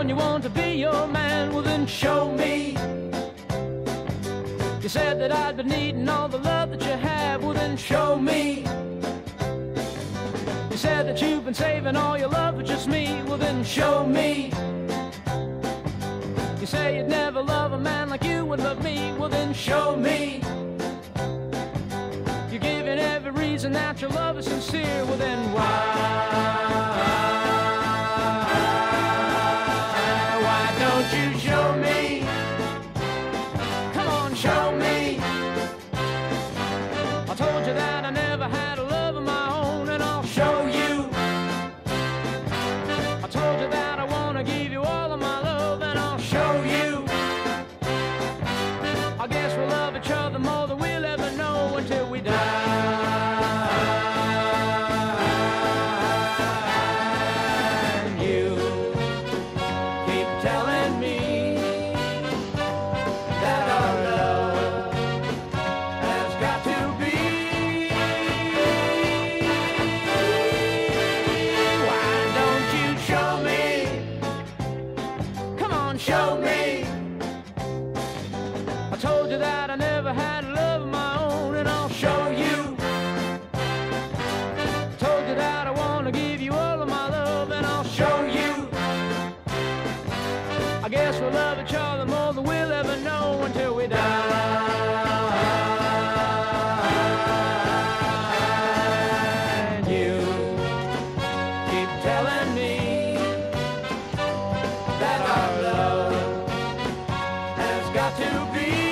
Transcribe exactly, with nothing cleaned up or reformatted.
you want to be your man, well then show me. You said that I'd been needing all the love that you have, well then show me. You said that you've been saving all your love for just me, well then show me. You say you'd never love a man like you would love me, well then show me. You're giving every reason that your love is sincere, well then why? Why don't you show me? Come on, show me. I told you that I never had a love of my own, and I'll show you. I told you that I want to give you all of my love, and I'll show you. I guess we'll love each other more than we'll ever know until we die. And you keep telling me that our love has got to be. Why don't you show me? Come on, show me. I told you that I never had a love of my own, and I'll show you. I told you that I want to give you all of my love, and I'll show you. I guess we'll love each other more than we'll ever know until we die. And you keep telling me that our love has got to be.